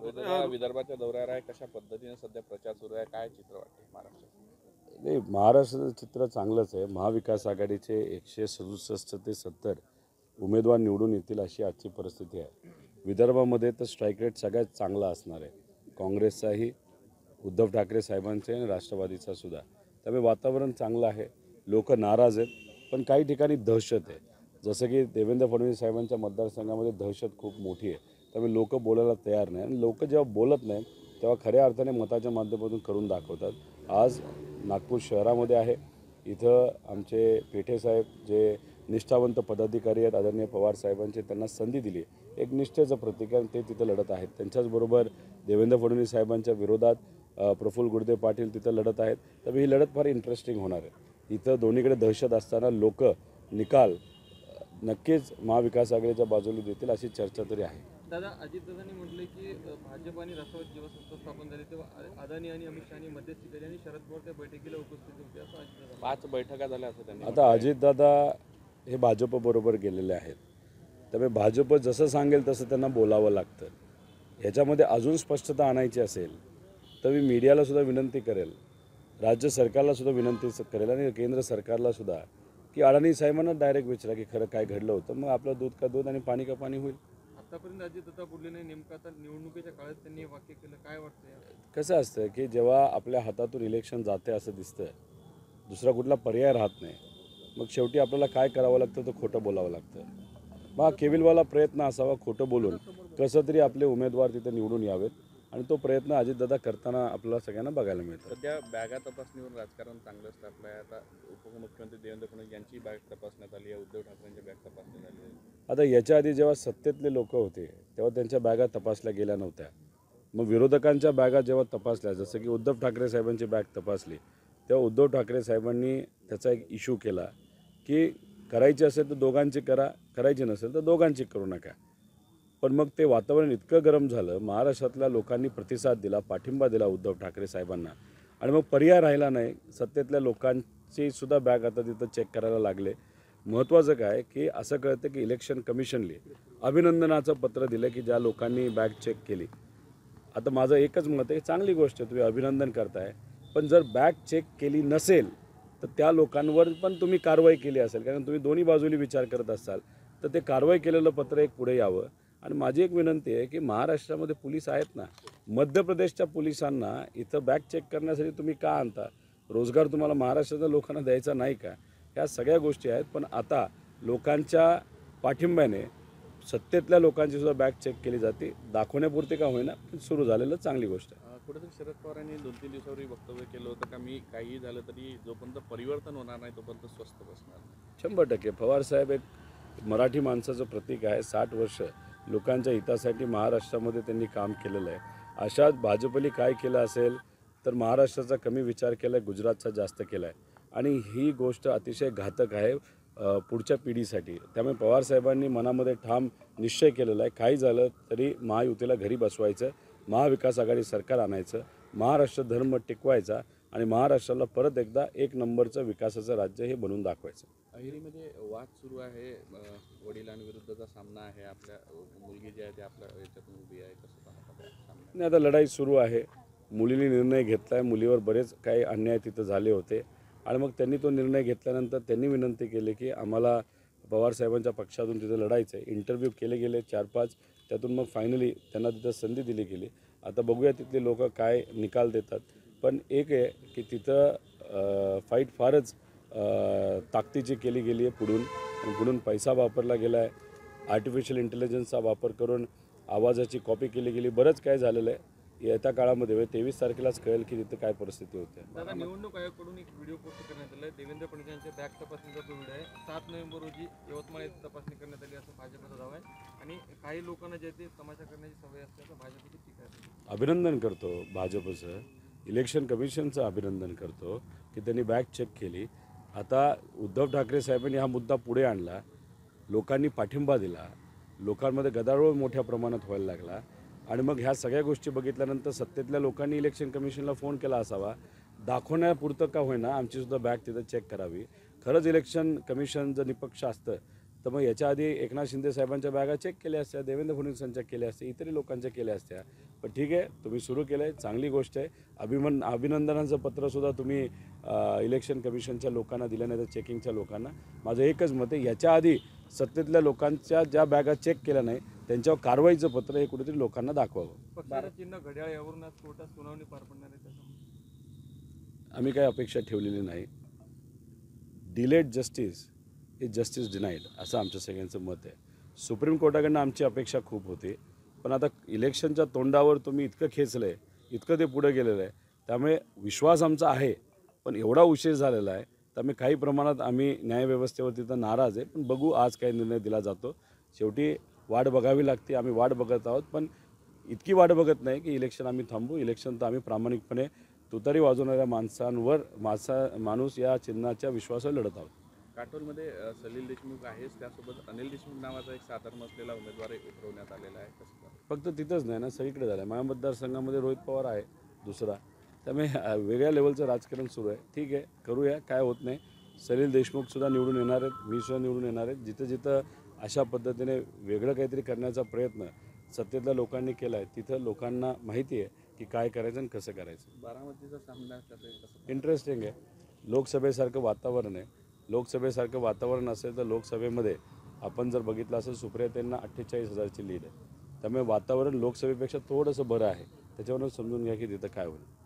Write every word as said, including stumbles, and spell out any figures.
विदर्भाच्या दौऱ्यावर आहे, कशा पद्धतीने सध्या प्रचार सुरू आहे, काय चित्र वाटते महाराष्ट्रात? नाही, महाराष्ट्राचं चित्र चांगलंच आहे. महाविकास आघाडीचे एकशे सदुसष्ट ते सत्तर उमेदवार निवडून येतील अशी आजची परिस्थिती आहे. विदर्भामध्ये तर स्ट्राईक रेट सगळ्यात चांगला असणार आहे, काँग्रेसचाही, उद्धव ठाकरे साहेबांचे आणि राष्ट्रवादीचा सुद्धा. त्यामुळे वातावरण चांगलं आहे. लोक नाराज आहेत, पण काही ठिकाणी दहशत आहे. जसं की देवेंद्र फडणवीस साहेबांच्या मतदारसंघामध्ये दहशत खूप मोठी आहे. त्यामुळे लोक बोलायला तयार नाही, आणि लोक जेव्हा बोलत नाहीत तेव्हा खऱ्या अर्थाने मताच्या माध्यमातून करून दाखवतात. आज नागपूर शहरामध्ये आहे, इथं आमचे पेठे साहेब जे निष्ठावंत पदाधिकारी आहेत आदरणीय पवार साहेबांचे, त्यांना संधी दिली, एक निष्ठेचं प्रतीक आहे, ते तिथं लढत आहेत. त्यांच्याचबरोबर देवेंद्र फडणवीस साहेबांच्या विरोधात प्रफुल्ल गुडदे पाटील तिथं लढत आहेत. त्यामुळे ही लढत फार इंटरेस्टिंग होणार आहे. इथं दोन्हीकडे दहशत असताना लोक निकाल नक्कीच महाविकास आघाडीच्या बाजूला देतील अशी चर्चा तरी आहे. दादा, अजितदादांनी म्हटलं की भाजप आणि राष्ट्रवादी जेव्हा सत्ता स्थापन झाली तेव्हा अदानी आणि अमित शहानी मध्यस्थी केली आणि शरद पवार त्या बैठकीला उपस्थित होते, असं अजितदादा. पाच बैठका झाल्या असं त्यांनी. आता अजितदादा हे भाजपबरोबर गेलेले आहेत, त्यामुळे भाजप जसं सांगेल तसं त्यांना बोलावं लागतं. ह्याच्यामध्ये अजून स्पष्टता आणायची असेल तर मी मीडियाला सुद्धा विनंती करेल, राज्य सरकारला सुद्धा विनंती करेल आणि केंद्र सरकारला सुद्धा, की अडाणी साहेबांना डायरेक्ट विचारा की खरं काय घडलं होतं, मग आपलं दूध का दूध आणि पाणी का पाणी होईल. आतापर्यंत अजितदादा बोलले नाही, नेमकं आता निवडणुकीच्या काळात त्यांनी हे वाक्य केलं, काय वाटतं? कसं असतं की जेव्हा आपल्या हातातून इलेक्शन जाते असं दिसतं, दुसरा कुठला पर्याय राहत नाही, मग शेवटी आपल्याला काय करावं लागतं तर खोटं बोलावं लागतं. मग हा केविलवाला प्रयत्न असावा, खोटं बोलून कसं तरी आपले उमेदवार तिथे निवडून यावेत, आणि तो प्रयत्न अजितदादा करताना आपल्याला सगळ्यांना बघायला मिळतं. सध्या बॅगा तपासणीवर राजकारण चांगलं तापलं आहे. आता उपमुख्यमंत्री देवेंद्र फडणवीस यांची बॅग तपासण्यात आली आहे, उद्धव ठाकरेंची बॅग तपासण्यात आली आहे. आता याच्या आधी जेव्हा सत्तेतले लोक होते तेव्हा त्यांच्या बॅगा तपासल्या गेल्या नव्हत्या. मग विरोधकांच्या बॅगा जेव्हा तपासल्या, जसं की उद्धव ठाकरे साहेबांची बॅग तपासली, तेव्हा उद्धव ठाकरे साहेबांनी त्याचा एक इश्यू केला की करायची असेल तर दोघांची करा, करायची नसेल तर दोघांची करू नका. पण मग ते वातावरण इतकं गरम झालं, महाराष्ट्रातल्या लोकांनी प्रतिसाद दिला, पाठिंबा दिला उद्धव ठाकरे साहेबांना, आणि मग पर्याय राहिला नाही. सत्तेतल्या लोकांची सुद्धा बॅग आता तिथं चेक करायला लागले. महत्त्वाचं काय की असं कळतं की इलेक्शन कमिशनने अभिनंदनाचं पत्र दिलं की ज्या लोकांनी बॅग चेक केली. आता माझं एकच मत आहे, चांगली गोष्ट आहे, तुम्ही अभिनंदन करताय, पण जर बॅग चेक केली नसेल तर त्या लोकांवर पण तुम्ही कारवाई केली असेल, कारण तुम्ही दोन्ही बाजूनी विचार करत असाल तर ते कारवाई केलेलं पत्र एक पुढे यावं. आणि माझी एक विनंती आहे की महाराष्ट्रामध्ये पोलीस आहेत ना, मध्य प्रदेशच्या पोलिसांना इथं बॅग चेक करण्यासाठी तुम्ही का आणता? रोजगार तुम्हाला महाराष्ट्राच्या लोकांना द्यायचा नाही का? ह्या सगळ्या गोष्टी आहेत. पण आता लोकांच्या पाठिंब्याने सत्तेतल्या लोकांची सुद्धा बॅग चेक केली जाते, दाखवण्यापुरती का होईना, पण सुरू झालेलं चांगली गोष्ट आहे. कुठेतरी शरद पवारांनी दोन तीन दिवसापूर्वी वक्तव्य केलं होतं का मी काही झालं तरी जोपर्यंत परिवर्तन होणार नाही तोपर्यंत स्वस्त बसणार. शंभर टक्के पवारसाहेब एक मराठी माणसाचं प्रतीक आहे. साठ वर्ष लोकांच्या हितासाठी महाराष्ट्रामध्ये त्यांनी काम केलेलं आहे. अशाच भाजपने काय केलं असेल तर महाराष्ट्राचा कमी विचार केला आहे, गुजरातचा जास्त केला आहे, आणि ही गोष्ट अतिशय घातक आहे पुढच्या पिढीसाठी. त्यामुळे पवारसाहेबांनी मनामध्ये ठाम निश्चय केलेला आहे, काही झालं तरी महायुतीला घरी बसवायचं, महाविकास आघाडी सरकार आणायचं, महाराष्ट्र धर्म टिकवायचा आणि महाराष्ट्राला परत एकदा एक नंबरचं विकासाचं राज्य हे बनवून दाखवायचं. अहिरीमध्ये वाद सुरू आहे, वडिलांविरुद्धचा सामना आहे, आपल्या मुलगी जी आहे ती आपल्या याच्यातून उभी आहे, कसं पाहता? नाही, आता लढाई सुरू आहे. मुलीने निर्णय घेतला आहे, मुलीवर बरेच काही अन्याय तिथं झाले होते, आणि मग त्यांनी तो निर्णय घेतल्यानंतर त्यांनी विनंती केली की आम्हाला पवारसाहेबांच्या पक्षातून तिथं लढायचं आहे. इंटरव्ह्यू केले गेले चार पाच, त्यातून मग फायनली त्यांना तिथं संधी दिली गेली. आता बघूया तिथले लोक काय निकाल देतात. पण एक आहे की तिथं फाईट फारच ताकदीची केली गेली आहे पुढून, आणि पुढून पैसा वापरला गेला आहे, आर्टिफिशियल इंटेलिजन्सचा वापर करून आवाजाची कॉपी केली गेली, बरंच काय झालेलं आहे. येत्या काळामध्ये तेवीस तारखेलाच कळेल की तिथं काय परिस्थिती होते. दादा, निवडणूक आयोगाकडून एक व्हिडिओ पोस्ट करण्यात आला आहे, देवेंद्र फडणवीस यांच्या बॅग तपासणीचा तो व्हिडिओ आहे. सात नोव्हेंबर रोजी यवतमाळ येथे तपासणी करण्यात आली असं भाजपचा दावा आहे, आणि काही लोकांना जे ते तमाशा करण्याची सवय असते असं भाजपची टीका आहे. अभिनंदन करतो भाजपचं, इलेक्शन कमिशनचं अभिनंदन करतो की त्यांनी बॅग चेक केली. आता उद्धव ठाकरे साहेबांनी हा मुद्दा पुढे आणला, लोकांनी पाठिंबा दिला, लोकांमध्ये गदारोळ मोठ्या प्रमाणात व्हायला लागला, आणि मग ह्या सगळ्या गोष्टी बघितल्यानंतर सत्तेतल्या लोकांनी इलेक्शन कमिशनला फोन केला असावा, दाखवण्यापुरतं का होईना आमचीसुद्धा बॅग तिथं चेक करावी. खरंच इलेक्शन कमिशन जर निपक्ष असतं तर मग याच्या आधी एकनाथ शिंदे साहेबांच्या बॅगा चेक केल्या असत्या, देवेंद्र फडणवीसांच्या केल्या असत्या, इतरही लोकांच्या केल्या असत्या. पण ठीक आहे, तुम्ही सुरू केलं आहे, चांगली गोष्ट आहे. अभिमन अभिनंदनाचं पत्रसुद्धा तुम्ही इलेक्शन कमिशनच्या लोकांना दिलं, नाही तर चेकिंगच्या लोकांना. माझं एकच मत आहे, याच्या आधी सत्तेतल्या लोकांच्या ज्या बॅगा चेक केल्या नाही त्यांच्यावर कारवाईचं पत्र हे कुठेतरी लोकांना दाखवावं. पक्षाचं चिन्ह घड्याळ यावरून आज कोर्टात सुनावणी पार पडणार आहे त्याचं आम्ही काही अपेक्षा ठेवलेली नाही. Delayed justice is justice denied असं आमच्या सगळ्यांचं मत आहे. सुप्रीम कोर्टाकडनं आमची अपेक्षा खूप होती, पण आता इलेक्शनच्या तोंडावर तुम्ही इतकं खेचलं आहे, इतकं ते पुढे गेलेलं आहे, त्यामुळे विश्वास आमचा आहे, पण एवढा उशीर झालेला आहे, त्यामुळे काही प्रमाणात आम्ही न्यायव्यवस्थेवरती तर नाराज आहे. पण बघू आज काय निर्णय दिला जातो. शेवटी वाट बघावी लागते, आम्ही वाट बघत आहोत, पण इतकी वाट बघत नाही की इलेक्शन आम्ही थांबू. इलेक्शन तर आम्ही प्रामाणिकपणे तुतारी वाजवणाऱ्या माणसांवर माणसा माणूस या चिन्हाच्या विश्वासावर लढत आहोत. काटोलमध्ये अ, सलील देशमुख आहेच, त्यासोबत अनिल देशमुख नावाचा एक साधारण असलेला उमेदवारही उतरवण्यात आलेला आहे. कसं पाहता? फक्त तिथंच नाही ना, सगळीकडे झालं आहे. माझ्या मतदारसंघामध्ये रोहित पवार आहे दुसरा, त्यामुळे अ, वेगळ्या लेवलचं राजकारण सुरू आहे. ठीक आहे, करूया, काय होत नाही. सलील देशमुखसुद्धा निवडून येणार आहेत, मी सुद्धा निवडून येणार आहेत. जिथं जिथं अशा पद्धतीने वेगळं काहीतरी करण्याचा प्रयत्न सत्तेतल्या लोकांनी केला आहे, तिथं लोकांना माहिती आहे की काय करायचं आणि कसं करायचं. बारामतीचा सामना कसं कसं पाहता? इंटरेस्टिंग आहे. लोकसभेसारखं वातावरण आहे. लोकसभेसारखं वातावरण असेल तर लोकसभेमध्ये आपण जर बघितलं असेल सुप्रियाताईंना अठ्ठेचाळीस हजारची लीड आहे. त्यामुळे वातावरण लोकसभेपेक्षा थोडंसं बरं आहे. त्याच्यावरून समजून घ्या की तिथं काय होईल.